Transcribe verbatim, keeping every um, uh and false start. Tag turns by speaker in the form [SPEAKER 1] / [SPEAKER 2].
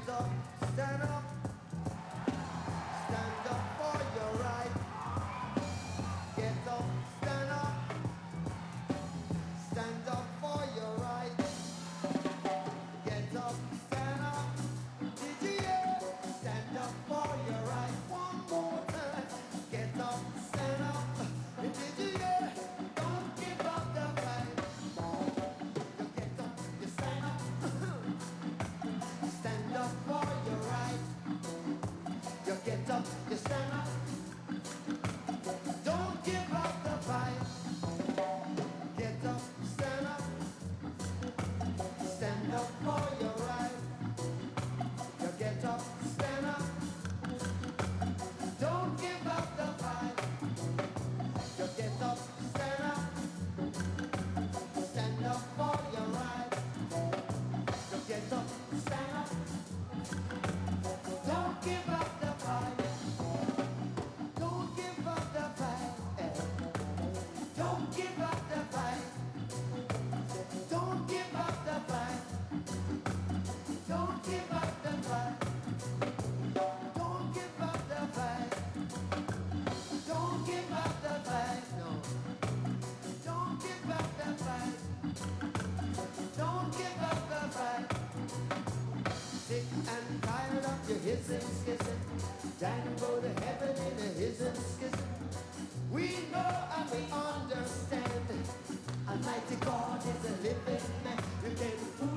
[SPEAKER 1] Get up, stand up, stand up for your right. Get up, stand up, stand up for your right. Get up, stand up, did you hear? Stand up for your right. One more time. Get up, stand up, did you hear? Don't give up the fight. You get up, you stand up, stand up for your right. You get up, you stand up, don't give up the fight. Get up, stand up, stand up for your right. You get up, stand up, don't give up the fight. You get up, stand up, stand up for your right. You get up, stand up, don't give up the fight. Don't give up the fight. Don't give up the fight. Don't give up the fight. Don't give up the fight. Don't give up the fight. Don't give up the fight. No. Don't give up the fight. Don't give up the fight. Sick and tired of your hissing, skissing, trying to go to heaven in a hissing, skissing. We know and we understand Almighty God is a living man. You can fool